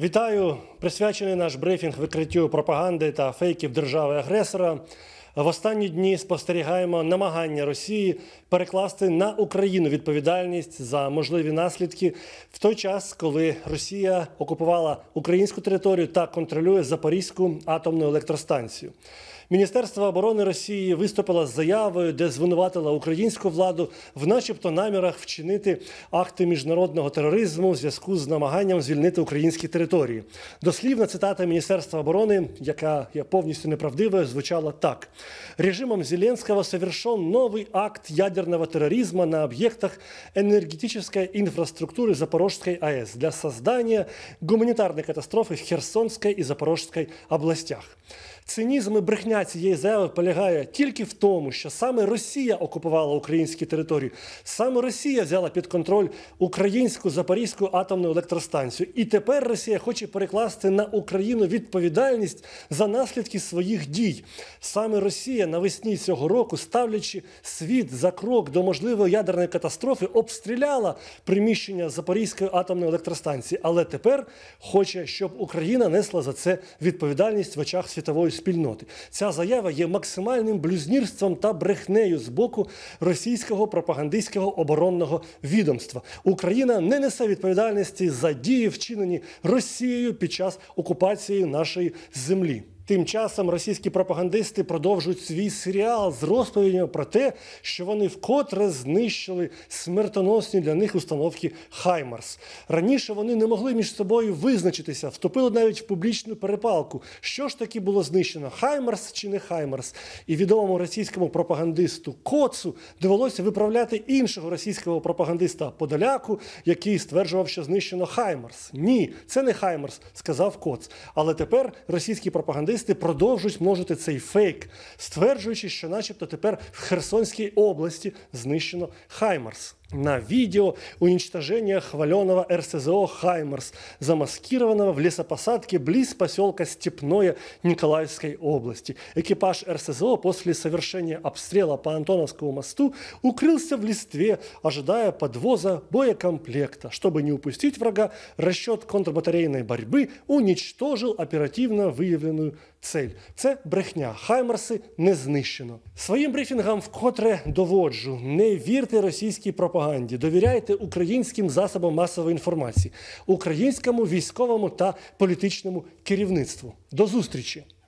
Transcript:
Вітаю! Присвячений наш брифінг викриттю пропаганди та фейків держави-агресора. В останні дні спостерігаємо намагання Росії перекласти на Україну відповідальність за можливі наслідки в той час, коли Росія окупувала українську територію та контролює Запорізьку атомну електростанцію. Міністерство оборони Росії виступило з заявою, де звинуватило українську владу в начебто намірах вчинити акти міжнародного тероризму в зв'язку з намаганням звільнити українські території. Дослівна цитата Міністерства оборони, яка є повністю неправдивою, звучала так. Режимом Зеленского совершен новый акт ядерного терроризма на объектах энергетической инфраструктуры Запорожской АЭС для создания гуманитарной катастрофы в Херсонской и Запорожской областях. Цинізм і брехня цієї заяви полягає тільки в тому, що саме Росія окупувала українські території, саме Росія взяла під контроль українську Запорізьку атомну електростанцію. І тепер Росія хоче перекласти на Україну відповідальність за наслідки своїх дій. Саме Росія навесні цього року, ставлячи світ за крок до можливої ядерної катастрофи, обстріляла приміщення Запорізької атомної електростанції. Але тепер хоче, щоб Україна несла за це відповідальність в очах світової спільноти. Ця заява є максимальним блюзнірством та брехнею з боку російського пропагандистського оборонного відомства. Україна не несе відповідальності за дії, вчинені Росією під час окупації нашої землі. Тим часом російські пропагандисти продовжують свій серіал з розповідями про те, що вони вкотре знищили смертоносні для них установки «Хаймарс». Раніше вони не могли між собою визначитися, вступили навіть в публічну перепалку. Що ж таки було знищено – «Хаймарс» чи не «Хаймарс»? І відомому російському пропагандисту Коцу довелося виправляти іншого російського пропагандиста Подоляку, який стверджував, що знищено «Хаймарс». Ні, це не «Хаймарс», сказав Коц. Але тепер російські пропагандисти продовжують множити цей фейк, стверджуючи, що начебто тепер в Херсонській області знищено «Хаймарс». На видео уничтожения хваленого РСЗО «Хаймарс», замаскированного в лесопосадке близ поселка Степное Николаевской области. Экипаж РСЗО после совершения обстрела по Антоновскому мосту укрылся в листве, ожидая подвоза боекомплекта. Чтобы не упустить врага, расчет контрбатарейной борьбы уничтожил оперативно выявленную цель. Це брехня. «Хаймарси» не знищено. Своїм брифінгам вкотре доводжу. Не вірте російській пропаганді. Довіряйте українським засобам масової інформації, українському військовому та політичному керівництву. До зустрічі!